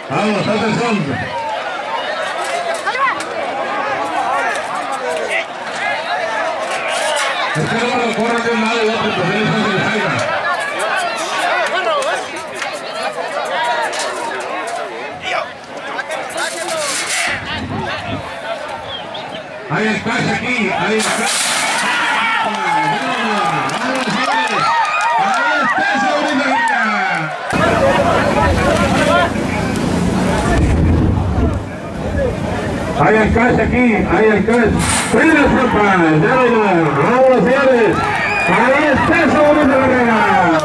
Vamos, atención. Es que no lo corran de un lado y otro, pues él no se le caiga. Hay el cash aquí, hay el cash. Ahí está, sobrina. Hay el cash aquí, hay el cash. ¡Prende las tropas! ¡Vamos, señores! ¡Ahí está, sobrina!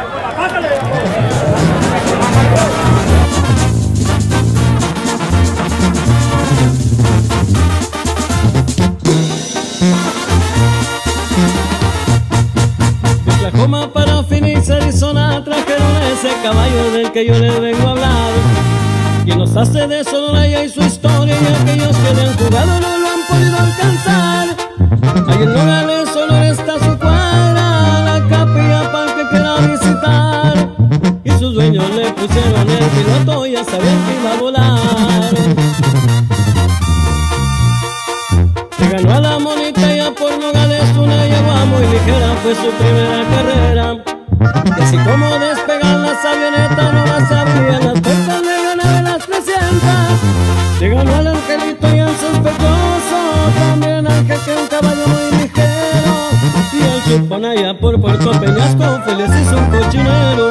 Oklahoma para Phoenix, Arizona, trajeron ese caballo del que yo les vengo a hablar. Quien nos hace de Sonora y su historia, y aquellos que le han jugado no lo han podido alcanzar. Ahí en Nogales, Sonora está su cuadra, la capilla para el que quiera visitar. Y sus dueños le pusieron el piloto, ya sabían que iba a volar. Se ganó a la monita ya por Nogales, una yegua muy ligera, fue su primera carrera. Y así como despegan las avionetas, no las sabían, las puertas le ganaron las 300. Se ganó al Angelito y al Sospechoso, también Ángel, que es un caballo muy ligero. Y el Chupón allá por Puerto Peñasco, Feliz hizo un cochinero.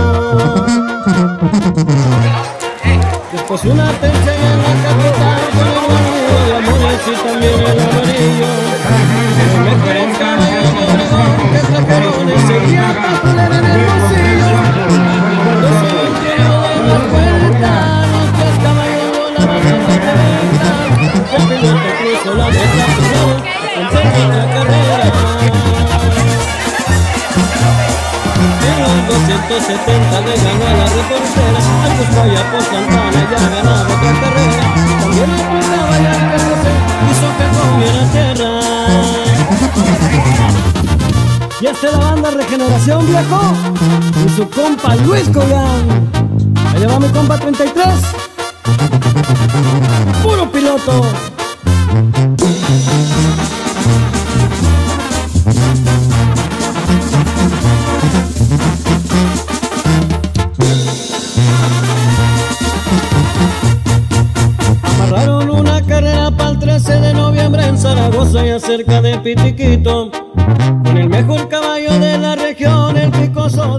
Después una tercia en la capital, con el barbudo de Amores y también el amarillo. El mejor caballo de Obregón que trajeron ese día para poner en el bolsillo. Cuando se vinieron de la puerta, los 3 caballos volaron en la cabeza. El piloto cruzó la meta primero, en la carrera. En los 270 le ganó a la reportera, al Cuscaya por Santana ya ganaba otra carrera. También le apuntaba ya que José hizo que comiera tierra. Y esta es la banda Regeneración, viejo, y su compa Luis Colán. Allá va mi compa 33, puro piloto. Amarraron una carrera para el 13 de noviembre en Zaragoza, y cerca de Pitiquito, con el mejor caballo de la región, el Picoso.